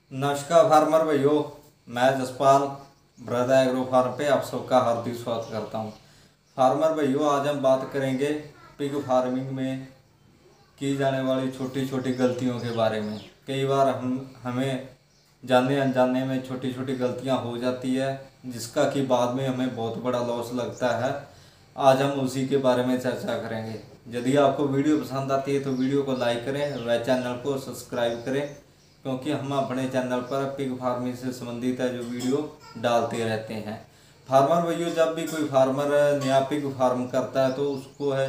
नमस्कार फार्मर भाइयों, मैं जसपाल ब्रदर एग्रो फार्म पे आप सबका हार्दिक स्वागत करता हूँ। फार्मर भाइयों, आज हम बात करेंगे पिग फार्मिंग में की जाने वाली छोटी छोटी गलतियों के बारे में। कई बार हमें जाने अनजाने में छोटी छोटी गलतियाँ हो जाती है, जिसका कि बाद में हमें बहुत बड़ा लॉस लगता है। आज हम उसी के बारे में चर्चा करेंगे। यदि आपको वीडियो पसंद आती है तो वीडियो को लाइक करें व चैनल को सब्सक्राइब करें, क्योंकि हम अपने चैनल पर पिग फार्मिंग से संबंधित है जो वीडियो डालते रहते हैं। फार्मर भैया, जब भी कोई फार्मर नया पिग फार्म करता है तो उसको है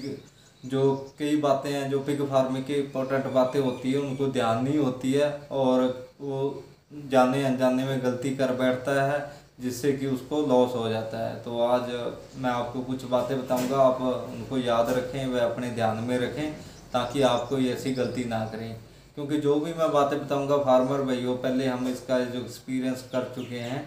जो कई बातें हैं जो पिग फार्मिंग की इंपॉर्टेंट बातें होती है उनको ध्यान नहीं होती है, और वो जाने अनजाने में गलती कर बैठता है, जिससे कि उसको लॉस हो जाता है। तो आज मैं आपको कुछ बातें बताऊंगा, आप उनको याद रखें व अपने ध्यान में रखें ताकि आप कोई ऐसी गलती ना करें। क्योंकि जो भी मैं बातें बताऊंगा फार्मर भाइयों, पहले हम इसका जो एक्सपीरियंस कर चुके हैं।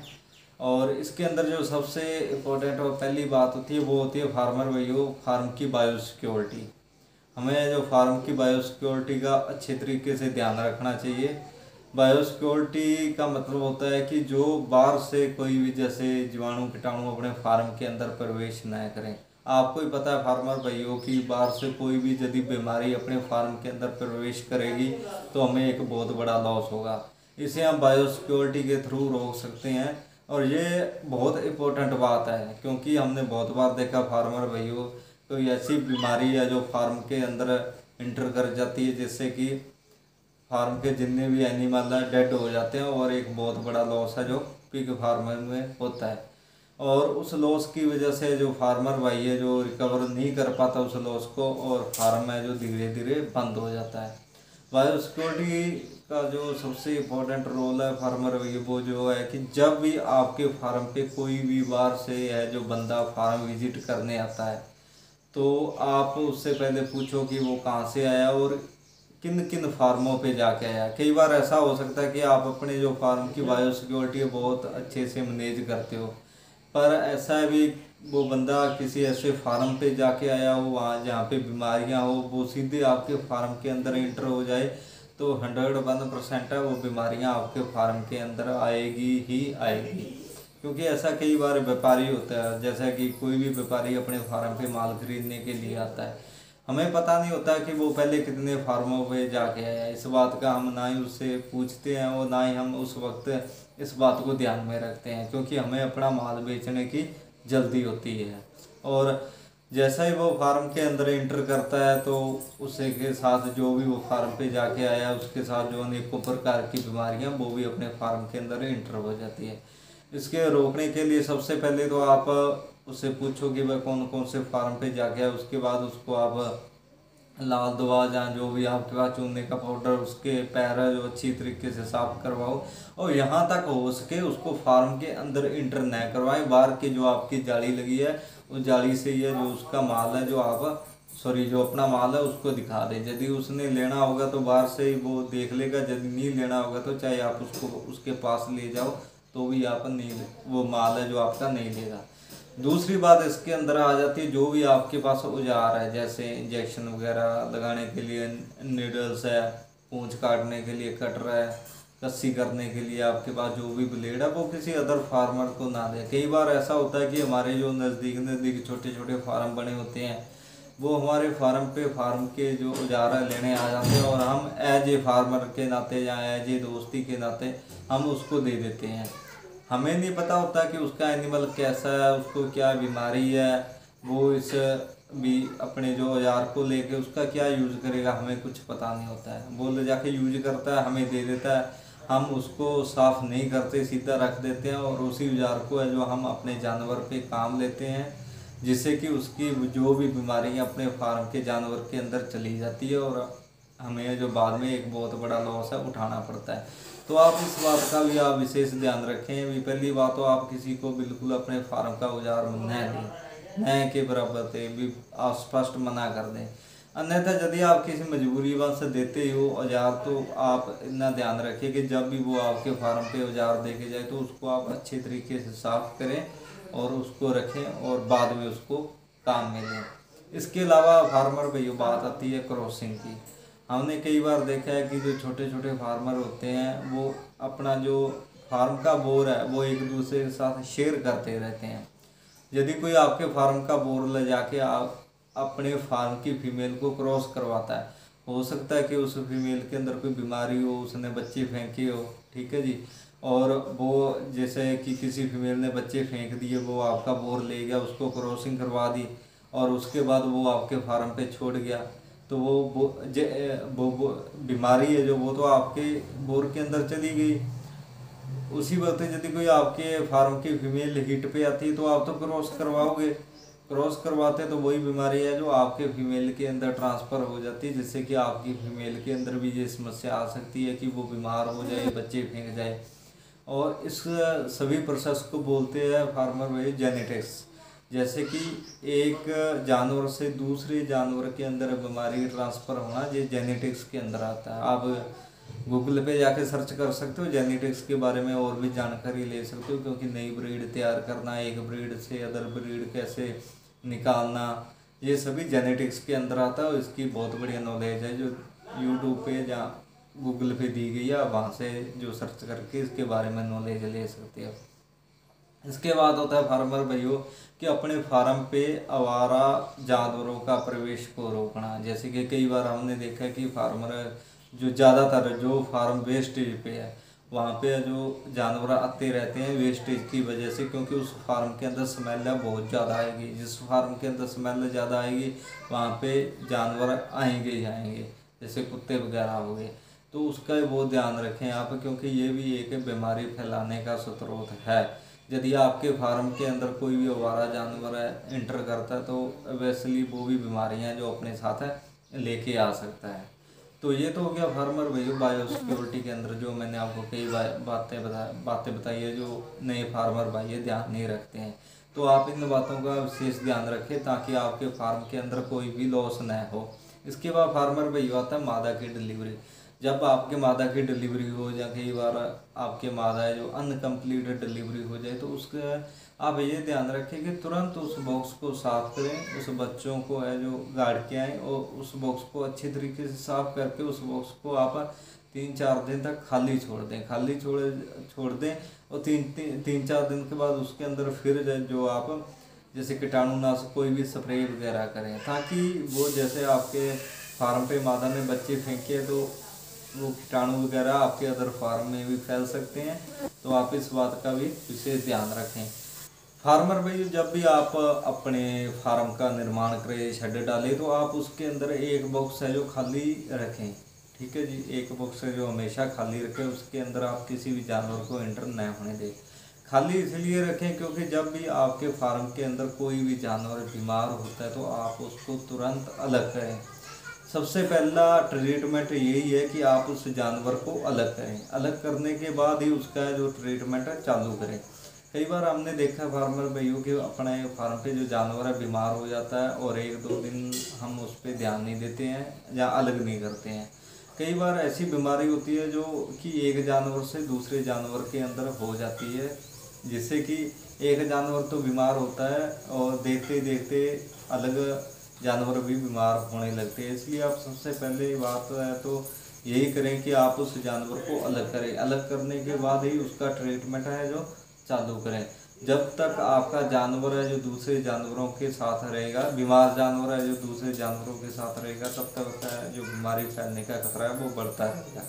और इसके अंदर जो सबसे इम्पोर्टेंट और पहली बात होती है वो होती है फार्मर भाइयों, फार्म की बायोसिक्योरिटी। हमें जो फार्म की बायोसिक्योरिटी का अच्छे तरीके से ध्यान रखना चाहिए। बायोसिक्योरिटी का मतलब होता है कि जो बाहर से कोई भी जैसे जीवाणु कीटाणु अपने फार्म के अंदर प्रवेश न करें। आपको ही पता है फार्मर भाइयों की बाहर से कोई भी यदि बीमारी अपने फार्म के अंदर प्रवेश करेगी तो हमें एक बहुत बड़ा लॉस होगा। इसे हम बायोसिक्योरिटी के थ्रू रोक सकते हैं। और ये बहुत इम्पोर्टेंट बात है, क्योंकि हमने बहुत बार देखा फार्मर भाइयों, कोई ऐसी बीमारी है जो फार्म के अंदर इंटर कर जाती है, जिससे कि फार्म के जितने भी एनिमल हैं डेड हो जाते हैं, और एक बहुत बड़ा लॉस है जो पिग फार्मिंग में होता है। और उस लॉस की वजह से जो फार्मर भाई है जो रिकवर नहीं कर पाता उस लॉस को, और फार्म है जो धीरे धीरे बंद हो जाता है। बायोसिक्योरिटी का जो सबसे इम्पोर्टेंट रोल है फार्मर भाई, वो जो है कि जब भी आपके फार्म पे कोई भी बाहर से है जो बंदा फार्म विजिट करने आता है, तो आप उससे पहले पूछो कि वो कहाँ से आया और किन किन फार्मों पे जाके आया। कई बार ऐसा हो सकता है कि आप अपने जो फार्म की बायोसिक्योरिटी बहुत अच्छे से मैनेज करते हो, पर ऐसा भी वो बंदा किसी ऐसे फार्म पे जाके आया हो वहाँ जहाँ पे बीमारियाँ हो, वो सीधे आपके फार्म के अंदर इंटर हो जाए, तो 101% है वो बीमारियाँ आपके फार्म के अंदर आएगी ही आएगी। क्योंकि ऐसा कई बार व्यापारी होता है, जैसा कि कोई भी व्यापारी अपने फार्म पे माल खरीदने के लिए आता है, हमें पता नहीं होता कि वो पहले कितने फार्मों पे जाके आया। इस बात का हम ना ही उससे पूछते हैं और ना ही हम उस वक्त इस बात को ध्यान में रखते हैं, क्योंकि हमें अपना माल बेचने की जल्दी होती है। और जैसा ही वो फार्म के अंदर इंटर करता है तो उसी के साथ जो भी वो फार्म पे जाके आया उसके साथ जो अनेकों प्रकार की बीमारियां वो भी अपने फार्म के अंदर इंटर हो जाती है। इसके रोकने के लिए सबसे पहले तो आप उससे पूछो कि वह कौन कौन से फार्म पे जाके है, उसके बाद उसको आप लाल दवा जहाँ जो भी आपके पास चूने का पाउडर उसके पैर जो अच्छी तरीके से साफ करवाओ, और यहाँ तक हो सके उसको फार्म के अंदर इंटर न करवाएं। बाहर की जो आपकी जाली लगी है उस जाली से ये जो उसका माल है जो आप जो अपना माल है उसको दिखा दे। यदि उसने लेना होगा तो बाहर से ही वो देख लेगा, यदि नहीं लेना होगा तो चाहे आप उसको उसके पास ले जाओ तो भी आप नहीं, वो माल है जो आपका नहीं लेगा। दूसरी बात इसके अंदर आ जाती है, जो भी आपके पास औजार है जैसे इंजेक्शन वगैरह लगाने के लिए नीडल्स है, पूंछ काटने के लिए कटर है, कस्सी करने के लिए आपके पास जो भी ब्लेड है वो किसी अदर फार्मर को ना दे। कई बार ऐसा होता है कि हमारे जो नज़दीक नज़दीक छोटे छोटे फार्म बने होते हैं वो हमारे फार्म पे फार्म के जो औजार है लेने आ जाते हैं, और हम एज ए फार्मर के नाते या एज ए दोस्ती के नाते हम उसको दे देते हैं। हमें नहीं पता होता कि उसका एनिमल कैसा है, उसको क्या बीमारी है, वो इस भी अपने जो औजार को लेके उसका क्या यूज़ करेगा, हमें कुछ पता नहीं होता है। वो ले जाके यूज करता है, हमें दे देता है, हम उसको साफ नहीं करते, सीधा रख देते हैं, और उसी औजार को है जो हम अपने जानवर पे काम लेते हैं, जिससे कि उसकी जो भी बीमारियां अपने फार्म के जानवर के अंदर चली जाती है, और हमें जो बाद में एक बहुत बड़ा लॉस है उठाना पड़ता है। तो आप इस बात का भी आप विशेष ध्यान रखें। भी पहली बात तो आप किसी को बिल्कुल अपने फार्म का औजार न दें, न के बराबर थे भी आप स्पष्ट मना कर दें। अन्यथा यदि आप किसी मजबूरी वजह से देते हो औजार, तो आप इतना ध्यान रखें कि जब भी वो आपके फार्म पे औजार दे के जाए तो उसको आप अच्छे तरीके से साफ करें और उसको रखें, और बाद में उसको काम में लें। इसके अलावा फार्मर भैया बात आती है क्रॉसिंग की। हमने कई बार देखा है कि जो छोटे छोटे फार्मर होते हैं वो अपना जो फार्म का बोर है वो एक दूसरे के साथ शेयर करते रहते हैं। यदि कोई आपके फार्म का बोर ले जाके आप अपने फार्म की फीमेल को क्रॉस करवाता है, हो सकता है कि उस फीमेल के अंदर कोई बीमारी हो, उसने बच्चे फेंके हो, ठीक है जी, और वो जैसे कि किसी फीमेल ने बच्चे फेंक दिए, वो आपका बोर ले गया, उसको क्रॉसिंग करवा दी और उसके बाद वो आपके फार्म पे छोड़ गया, तो वो बीमारी है जो वो तो आपके बोर के अंदर चली गई। उसी वक्त यदि कोई आपके फार्म की फीमेल हीट पे आती है तो आप तो क्रॉस करवाओगे, क्रॉस करवाते तो वही बीमारी है जो आपके फीमेल के अंदर ट्रांसफ़र हो जाती है, जिससे कि आपकी फीमेल के अंदर भी ये समस्या आ सकती है कि वो बीमार हो जाए, बच्चे फेंक जाए। और इस सभी प्रोसेस को बोलते हैं फार्मर भाई जेनेटिक्स। जैसे कि एक जानवर से दूसरे जानवर के अंदर बीमारी ट्रांसफ़र होना, ये जेनेटिक्स के अंदर आता है। आप गूगल पे जाके सर्च कर सकते हो, जेनेटिक्स के बारे में और भी जानकारी ले सकते हो, क्योंकि नई ब्रीड तैयार करना, एक ब्रीड से अदर ब्रीड कैसे निकालना, ये सभी जेनेटिक्स के अंदर आता है। और इसकी बहुत बढ़िया नॉलेज है जो यूट्यूब पे या गूगल पे दी गई है, वहाँ से जो सर्च करके इसके बारे में नॉलेज ले सकते हो। इसके बाद होता है फार्मर भाइयों कि अपने फार्म पे आवारा जानवरों का प्रवेश को रोकना। जैसे कि कई बार हमने देखा है कि फार्मर जो ज़्यादातर जो फार्म वेस्टेज पे है वहाँ पे जो जानवर आते रहते हैं वेस्टेज की वजह से, क्योंकि उस फार्म के अंदर स्मेल बहुत ज़्यादा आएगी। जिस फार्म के अंदर स्मेल ज़्यादा आएगी वहाँ पे जानवर आएंगे ही आएंगे, जैसे कुत्ते वगैरह हो गए, तो उसका वो ध्यान रखें आप, क्योंकि ये भी एक बीमारी फैलाने का स्रोत है। यदि आपके फार्म के अंदर कोई भी आवारा जानवर है इंटर करता है तो वैसली वो भी बीमारियां जो अपने साथ है लेके आ सकता है। तो ये तो हो गया फार्मर भाइयों बायो सिक्योरिटी के अंदर जो मैंने आपको कई बातें बताई है जो नए फार्मर भाई ये ध्यान नहीं रखते हैं। तो आप इन बातों का विशेष ध्यान रखें ताकि आपके फार्म के अंदर कोई भी लॉस न हो। इसके बाद फार्मर भाइयों आता है मादा की डिलीवरी। जब आपके मादा की डिलीवरी हो या कई बार आपके मादा है जो अनकम्प्लीटेड डिलीवरी हो जाए तो उसका आप ये ध्यान रखें कि तुरंत उस बॉक्स को साफ करें, उस बच्चों को है जो गाड़ के आए और उस बॉक्स को अच्छी तरीके से साफ करके उस बॉक्स को आप 3-4 दिन तक खाली छोड़ दें, छोड़ दें। और 3-4 दिन के बाद उसके अंदर फिर जो आप जैसे कीटाणुनाशक कोई भी स्प्रे वगैरह करें, ताकि वो जैसे आपके फार्म पे मादा ने बच्चे फेंके तो वो कीटाणु वगैरह आपके अदर फार्म में भी फैल सकते हैं। तो आप इस बात का भी विशेष ध्यान रखें। फार्मर भाई जब भी आप अपने फार्म का निर्माण करें, शेड डालें, तो आप उसके अंदर एक बॉक्स है जो खाली रखें, ठीक है जी। एक बॉक्स है जो हमेशा खाली रखें, उसके अंदर आप किसी भी जानवर को एंटर न होने दें। खाली इसलिए रखें क्योंकि जब भी आपके फार्म के अंदर कोई भी जानवर बीमार होता है तो आप उसको तुरंत अलग करें। सबसे पहला ट्रीटमेंट यही है कि आप उस जानवर को अलग करें, अलग करने के बाद ही उसका जो ट्रीटमेंट है चालू करें। कई बार हमने देखा फार्मर भाइयों के अपने फार्म पे जो जानवर है बीमार हो जाता है और 1-2 दिन हम उस पर ध्यान नहीं देते हैं या अलग नहीं करते हैं। कई बार ऐसी बीमारी होती है जो कि एक जानवर से दूसरे जानवर के अंदर हो जाती है, जिससे कि एक जानवर तो बीमार होता है और देखते देखते अलग जानवर भी बीमार होने लगते हैं। इसलिए आप सबसे पहले बात है तो यही करें कि आप उस जानवर को अलग करें, अलग करने के बाद ही उसका ट्रीटमेंट है जो चालू करें। जब तक आपका जानवर है जो दूसरे जानवरों के साथ रहेगा, बीमार जानवर है जो दूसरे जानवरों के साथ रहेगा, तब तक जो बीमारी फैलने का खतरा है वो बढ़ता रहेगा।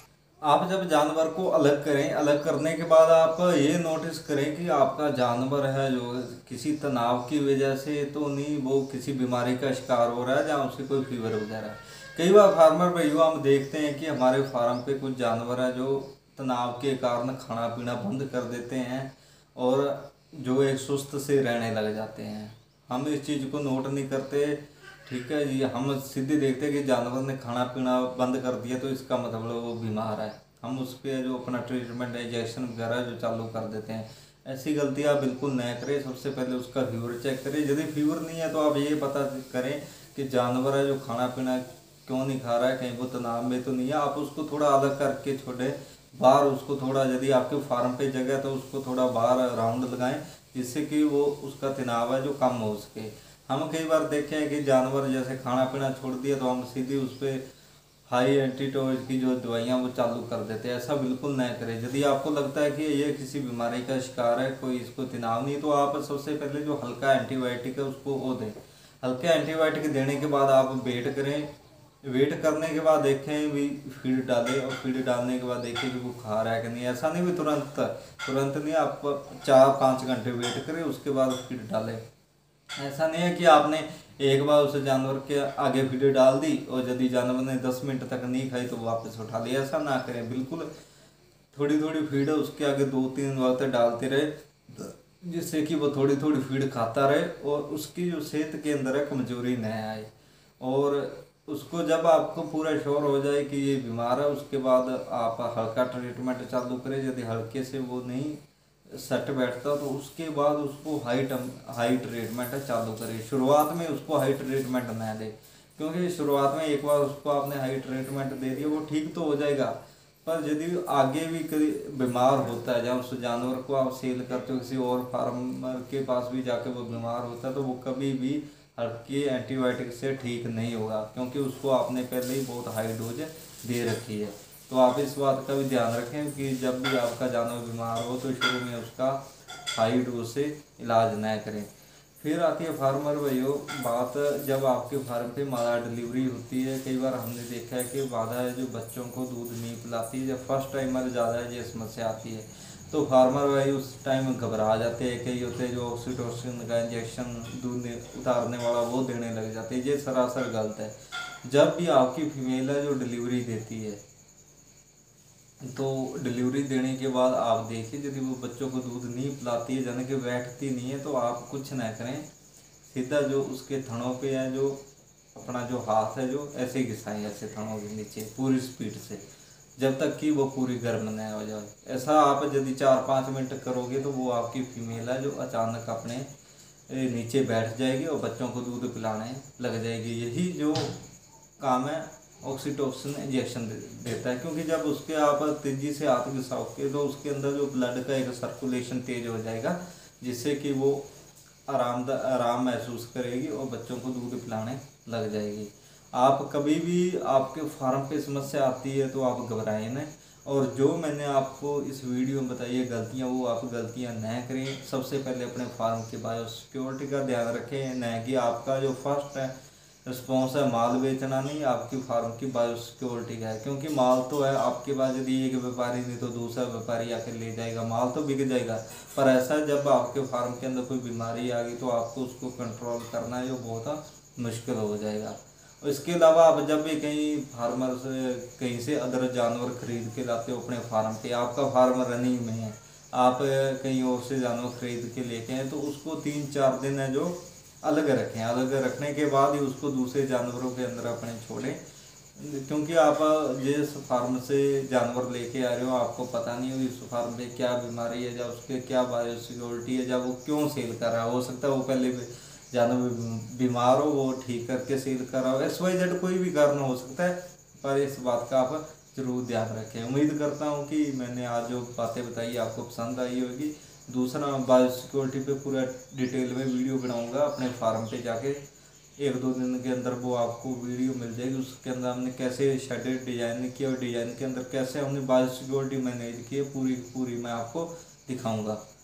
आप जब जानवर को अलग करें, अलग करने के बाद आप ये नोटिस करें कि आपका जानवर है जो किसी तनाव की वजह से तो नहीं वो किसी बीमारी का शिकार हो रहा है या उसके कोई फीवर वगैरह। कई बार फार्मर भाइयों हम देखते हैं कि हमारे फार्म पे कुछ जानवर है जो तनाव के कारण खाना पीना बंद कर देते हैं और जो एक सुस्त से रहने लग जाते हैं। हम इस चीज़ को नोट नहीं करते, ठीक है जी। हम सीधे देखते हैं कि जानवर ने खाना पीना बंद कर दिया तो इसका मतलब वो बीमार है, हम उस पर जो अपना ट्रीटमेंट इंजेक्शन वगैरह जो चालू कर देते हैं। ऐसी गलती आप बिल्कुल न करें। सबसे पहले उसका फीवर चेक करें, यदि फीवर नहीं है तो आप ये पता करें कि जानवर है जो खाना पीना क्यों नहीं खा रहा है, कहीं वो तनाव में तो नहीं है। आप उसको थोड़ा अलग करके छोड़ें बाहर, उसको थोड़ा यदि आपके फार्म पे जगह तो उसको थोड़ा बाहर राउंड लगाएं, जिससे कि वो उसका तनाव है जो कम हो सके। हम कई बार देखे हैं कि जानवर जैसे खाना पीना छोड़ दिया तो हम सीधे उस पर हाई एंटीटोज की जो दवाइयाँ वो चालू कर देते हैं। ऐसा बिल्कुल ना करें। यदि आपको लगता है कि ये किसी बीमारी का शिकार है, कोई इसको तनाव नहीं, तो आप सबसे पहले जो हल्का एंटीबायोटिक है उसको वो दें। हल्का एंटीबायोटिक देने के बाद आप वेट करें। वेट करने के बाद देखें भी फीड डालें, और फीड डालने के बाद देखें कि वो खा रहा है कि नहीं। ऐसा नहीं भी तुरंत तुरंत नहीं, आप 4-5 घंटे वेट करें उसके बाद फीड डालें। ऐसा नहीं है कि आपने एक बार उस जानवर के आगे वीडियो डाल दी और यदि जानवर ने 10 मिनट तक नहीं खाई तो वापस उठा लिया। ऐसा ना करें बिल्कुल। थोड़ी थोड़ी फीड उसके आगे 2-3 बार तक डालते रहे, जिससे कि वो थोड़ी थोड़ी फीड खाता रहे और उसकी जो सेहत के अंदर है कमजोरी न आए। और उसको जब आपको पूरा श्योर हो जाए कि ये बीमार है, उसके बाद आप हल्का ट्रीटमेंट चालू करें। यदि हल्के से वो नहीं सेट बैठता तो उसके बाद उसको हाई ट्रीटमेंट चालू करें। शुरुआत में उसको हाई ट्रीटमेंट ना दें, क्योंकि शुरुआत में एक बार उसको आपने हाई ट्रीटमेंट दे दिया वो ठीक तो हो जाएगा, पर यदि आगे भी कभी बीमार होता है, जब उस जानवर को आप सेल करते हो किसी और फार्मर के पास भी जाके वो बीमार होता है, तो वो कभी भी हल्की एंटीबायोटिक से ठीक नहीं होगा, क्योंकि उसको आपने पहले ही बहुत हाई डोज दे रखी है। तो आप इस बात का भी ध्यान रखें कि जब भी आपका जानवर बीमार हो तो शुरू में उसका हाई डोज से इलाज न करें। फिर आती है फार्मर भाइयों बात, जब आपके फार्म पे मादा डिलीवरी होती है, कई बार हमने देखा है कि मादा है जो बच्चों को दूध नहीं पिलाती, जब फर्स्ट टाइमर ज़्यादा है ये समस्या आती है, तो फार्मर भाई उस टाइम घबरा जाते हैं। कई होते हैं जो ऑक्सीटोसिन का इंजेक्शन दूध उतारने वाला वो देने लग जाते हैं। ये सरासर गलत है। जब भी आपकी फीमेल है जो डिलीवरी देती है, तो डिलीवरी देने के बाद आप देखिए यदि वो बच्चों को दूध नहीं पिलाती है, यानी कि बैठती नहीं है, तो आप कुछ ना करें, सीधा जो उसके थनों पे है जो अपना जो हाथ है जो ऐसे घिसाएं, ऐसे थनों के नीचे पूरी स्पीड से, जब तक कि वो पूरी गर्म न हो जाए। ऐसा आप यदि 4-5 मिनट करोगे तो वो आपकी फीमेल है जो अचानक अपने नीचे बैठ जाएगी और बच्चों को दूध पिलाने लग जाएगी। यही जो काम है ऑक्सीटोसिन इंजेक्शन देता है, क्योंकि जब उसके आप तेजी से हाथ घिसाओगे तो उसके अंदर जो ब्लड का एक सर्कुलेशन तेज हो जाएगा, जिससे कि वो आराम महसूस करेगी और बच्चों को दूध पिलाने लग जाएगी। आप कभी भी आपके फार्म पे समस्या आती है तो आप घबराएं नहीं, और जो मैंने आपको इस वीडियो में बताई है गलतियां, वो आप गलतियां न करें। सबसे पहले अपने फार्म की बायो सिक्योरिटी का ध्यान रखें, न कि आपका जो फर्स्ट है रिस्पॉन्स है माल बेचना नहीं, आपकी फार्म की बायो सिक्योरिटी का है। क्योंकि माल तो है आपके पास, यदि एक व्यापारी नहीं तो दूसरा व्यापारी आकर ले जाएगा, माल तो बिक जाएगा, पर ऐसा जब आपके फार्म के अंदर कोई बीमारी आ गई तो आपको उसको कंट्रोल करना है जो बहुत मुश्किल हो जाएगा। और इसके अलावा आप जब भी कहीं फार्मर से कहीं से अदर जानवर खरीद के लाते हो अपने फार्म पे, आपका फार्म रनिंग में है, आप कहीं और से जानवर खरीद के लेके हैं, तो उसको 3-4 दिन है जो अलग रखें। अलग रखने के बाद ही उसको दूसरे जानवरों के अंदर अपने छोड़ें, क्योंकि आप जिस फार्म से जानवर लेके आ रहे हो आपको पता नहीं हो उस फार्म पे क्या बीमारी है, या उसके क्या बायो सिक्योरिटी है, या वो क्यों सेल कर रहा है। हो सकता है वो पहले जानवर बीमार हो, वो ठीक करके सेल कर रहा हो, XYZ कोई भी कारण हो सकता है, पर इस बात का आप जरूर ध्यान रखें। उम्मीद करता हूँ कि मैंने आज जो बातें बताई आपको पसंद आई होगी। दूसरा बायो सिक्योरिटी पे पूरा डिटेल में वीडियो बनाऊंगा अपने फार्म पे जाके, 1-2 दिन के अंदर वो आपको वीडियो मिल जाएगी। उसके अंदर हमने कैसे शेड डिजाइन किया और डिजाइन के अंदर कैसे हमने बायो सिक्योरिटी मैनेज की है, पूरी मैं आपको दिखाऊंगा।